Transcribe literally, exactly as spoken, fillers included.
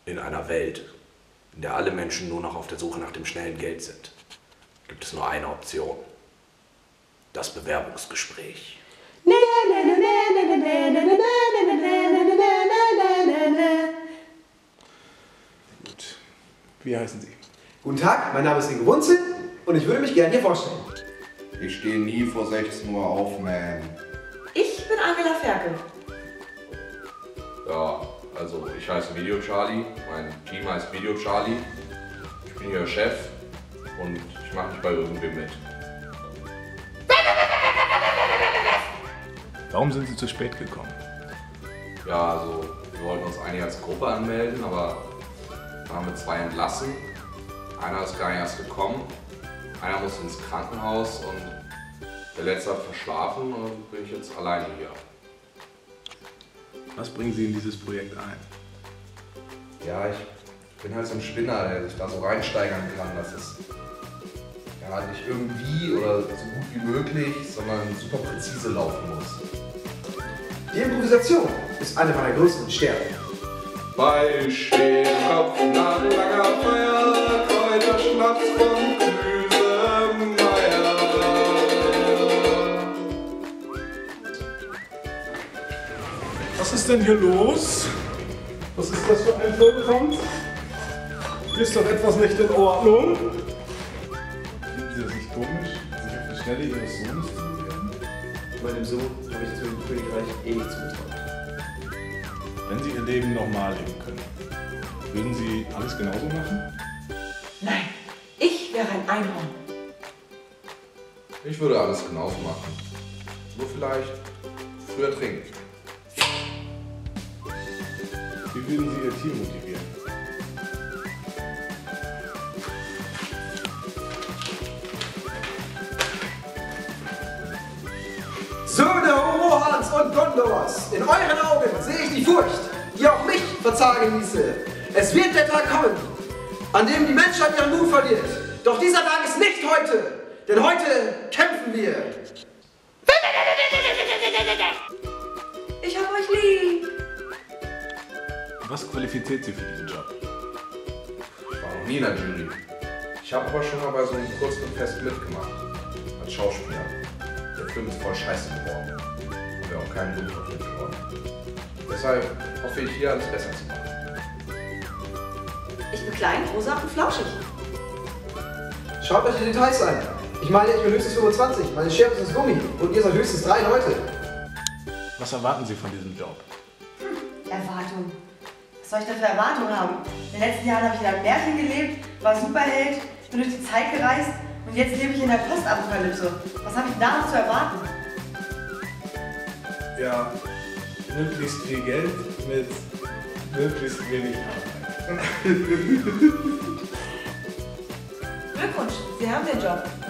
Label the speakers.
Speaker 1: In einer Welt, in der alle Menschen nur noch auf der Suche nach dem schnellen Geld sind, gibt es nur eine Option. Das Bewerbungsgespräch.
Speaker 2: Gut. Wie heißen Sie?
Speaker 3: Guten Tag, mein Name ist Ingo Wunzel und ich würde mich gerne hier vorstellen.
Speaker 4: Ich stehe nie vor sechzehn Uhr auf, man.
Speaker 5: Ich bin Angela Ferkel.
Speaker 6: Ja, also ich heiße Video Charlie, mein Team heißt Video Charlie. Ich bin hier Chef und ich mache nicht bei irgendwem mit.
Speaker 2: Warum sind Sie zu spät gekommen?
Speaker 6: Ja, also wir wollten uns eigentlich als Gruppe anmelden, aber dann haben wir zwei entlassen. Einer ist gar nicht erst gekommen, einer muss ins Krankenhaus und der letzte hat verschlafen und dann bin ich jetzt alleine hier.
Speaker 2: Was bringen Sie in dieses Projekt ein?
Speaker 4: Ja, ich bin halt so ein Spinner, der sich da so reinsteigern kann, dass es ja nicht irgendwie oder so gut wie möglich, sondern super präzise laufen muss.
Speaker 3: Die Improvisation ist eine meiner größten Stärken.
Speaker 6: Bei Stehkopf nach langer Feier, Kräuterschnaps von Klüsemeier.
Speaker 2: Was ist denn hier los? Was ist das für ein Vollkampf? Ist doch etwas nicht in Ordnung? Finden Sie das nicht komisch, sich auf die Stelle Ihres Sohnes zu bewerben?
Speaker 3: Meinem Sohn habe ich zu dem Königreich eh nicht zugetraut.
Speaker 2: Wenn Sie Ihr Leben nochmal leben können, würden Sie alles genauso machen?
Speaker 5: Nein, ich wäre ein Einhorn.
Speaker 6: Ich würde alles genauso machen. Nur vielleicht früher trinken.
Speaker 2: Wie würden Sie Ihr Team motivieren?
Speaker 3: Söhne Rohans und Gondors, in euren Augen sehe ich die Furcht, die auch mich verzagen ließe. Es wird der Tag kommen, an dem die Menschheit ihren Mut verliert. Doch dieser Tag ist nicht heute, denn heute kämpfen wir.
Speaker 5: Ich hab euch lieb.
Speaker 2: Was qualifiziert Sie für diesen Job?
Speaker 6: Ich war noch nie in der Jury. Ich habe aber schon mal bei so einem Kurzfilmfest mitgemacht. Als Schauspieler. Der Film ist voll scheiße geworden. Haben wir auch keinen Grund drauf mitgeworden. Deshalb hoffe ich hier alles besser zu machen.
Speaker 5: Ich bin klein, rosa und flauschig.
Speaker 3: Schaut euch die Details an. Ich meine, ich bin höchstens fünfundzwanzig, meine Schere ist Gummi und ihr seid höchstens drei Leute.
Speaker 2: Was erwarten Sie von diesem Job?
Speaker 5: Erwartung. Was soll ich denn für Erwartungen haben? In den letzten Jahren habe ich in einem Märchen gelebt, war Superheld, bin durch die Zeit gereist und jetzt lebe ich in der Postapokalypse. Was habe ich da noch zu erwarten?
Speaker 2: Ja, möglichst viel Geld mit möglichst wenig Arbeit.
Speaker 5: Glückwunsch, Sie haben den Job.